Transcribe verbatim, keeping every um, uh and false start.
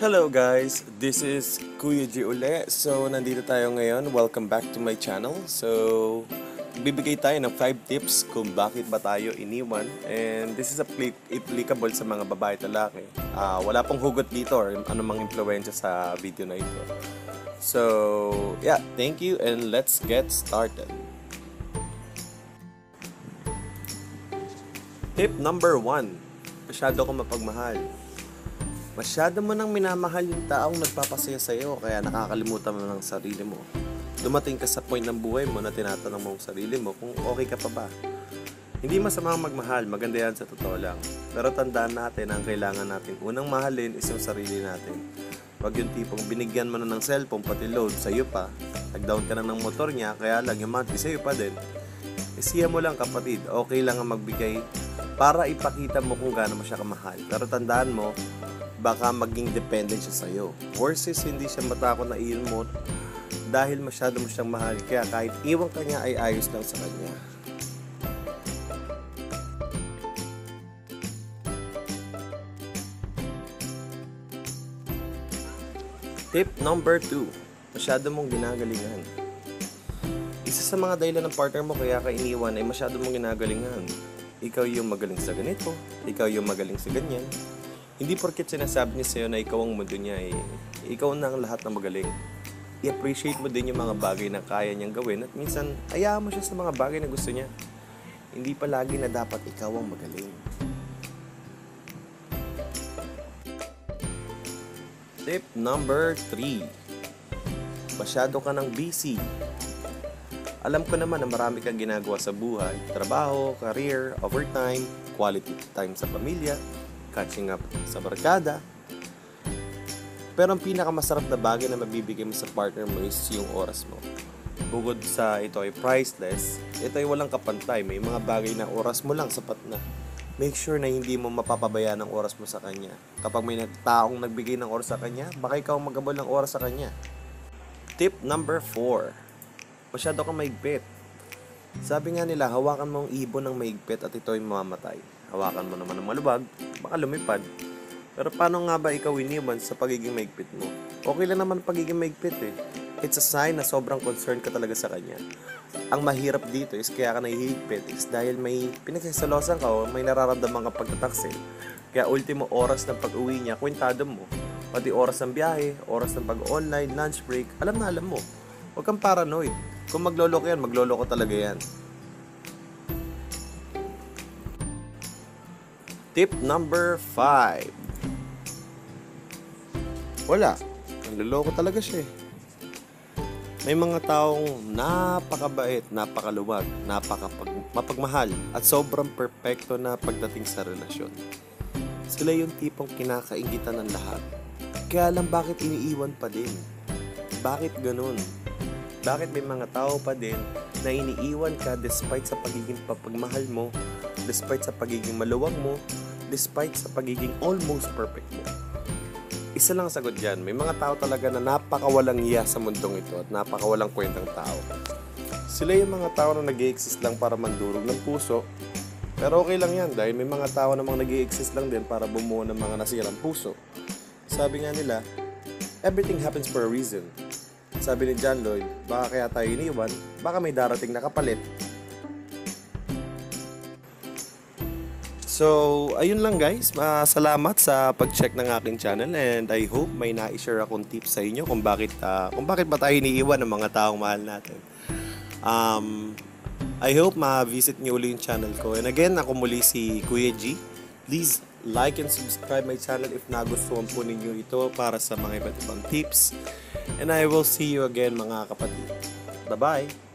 Hello guys, this is Kuya G uli. So, nandito tayo ngayon. Welcome back to my channel. So, bibigay tayo ng five tips kung bakit ba tayo iniwan. And this is applicable sa mga babae at lalaki. Uh, wala pong hugot dito or anumang impluwensya sa video na ito. So, yeah, thank you and let's get started. Tip number one. Masyado kang mapagmahal. Masyado mo nang minamahal yung taong nagpapasaya sa'yo, kaya nakakalimutan mo ng sarili mo. Dumating ka sa point ng buhay mo na tinatanong mo ang sarili mo kung okay ka pa ba. Hindi masamang magmahal, maganda yan sa totoo lang. Pero tandaan natin ang kailangan natin unang mahalin is yung sarili natin. Wag yung tipong binigyan mo na ng cellphone pati load sa'yo pa, nag-down ka na ng motor niya, kaya lang yung monthly sa'yo pa din. Isiya mo lang kapatid, okay lang ang magbigay para ipakita mo kung gaano mo siya kamahal. Pero tandaan mo, baka maging dependent siya sa'yo. Versus hindi siya matakot na iyon mo dahil masyado mo siyang mahal. Kaya kahit iwan ka niya ay ayos lang sa kanya. Tip number two. Masyado mong ginagalingan. Isa sa mga dahilan ng partner mo kaya ka iniwan ay masyado mong ginagalingan. Ikaw yung magaling sa ganito, ikaw yung magaling sa ganyan. Hindi porket sinasabi niya sa'yo na ikaw ang mundo niya eh. Ikaw na ang lahat ng magaling. I-appreciate mo din yung mga bagay na kaya niyang gawin at minsan hayaan mo siya sa mga bagay na gusto niya. Hindi palagi na dapat ikaw ang magaling. Tip number three. Masyado ka ng busy. Alam ko naman na marami kang ginagawa sa buhay. Trabaho, career, overtime, quality time sa pamilya, catching up sa barkada. Pero ang pinakamasarap na bagay na mabibigay mo sa partner mo is yung oras mo. Bukod sa ito ay priceless, ito ay walang kapantay. May mga bagay na oras mo lang sapat na. Make sure na hindi mo mapapabayaan ang oras mo sa kanya. Kapag may taong nagbigay ng oras sa kanya, baka ikaw magabol ng oras sa kanya. Tip number four. Masyado kang maigpit. Sabi nga nila, hawakan mo ang ibon ng maigpit at ito ay mamamatay. Hawakan mo naman ng malubag, baka lumipad. Pero paano nga ba ikaw iniwan sa pagiging maigpit mo? Okay lang naman pagiging maigpit eh. It's a sign na sobrang concerned ka talaga sa kanya. Ang mahirap dito is kaya ka nahihigpit is dahil may pinagsasalosan ka o may nararamdaman ka pagtataksil. Kaya ultimo oras ng pag-uwi niya, kwentado mo. Pati oras ng biyahe, oras ng pag-online, lunch break, alam na alam mo. Huwag kang paranoid. Kung magloloko yan, magloloko talaga yan. Tip number five. Wala. Nagloloko talaga siya eh. May mga taong napakabait, napakaluwag, napakapagmahal at sobrang perpekto na pagdating sa relasyon. Sila yung tipong kinakaingitan ng lahat. Kaya lang bakit iniiwan pa din? Bakit ganun? Bakit may mga tao pa din na iniiwan ka despite sa pagiging papagmahal mo, despite sa pagiging maluwag mo, despite sa pagiging almost perfect mo? Isa lang ang sagot dyan. May mga tao talaga na napakawalang iya sa mundong ito at napakawalang kwentang tao. Sila yung mga tao na nag-i-exist lang para mandurog ng puso. Pero okay lang yan dahil may mga tao namang nag-i-exist lang din para bumuo ng mga nasirang puso. Sabi nga nila, everything happens for a reason. Sabi ni John Lloyd, baka kaya tayo iniwan, baka may darating na kapalit. So, ayun lang guys. Uh, salamat sa pag-check ng aking channel and I hope may na-share akong tips sa inyo kung bakit, uh, kung bakit ba tayo iniiwan ng mga taong mahal natin. Um, I hope ma-visit niyo ulit yung channel ko. And again, ako muli si Kuya G. Please like and subscribe my channel if nagustuhan po ninyo ito para sa mga iba't ibang tips. And I will see you again mga kapatid. Bye-bye!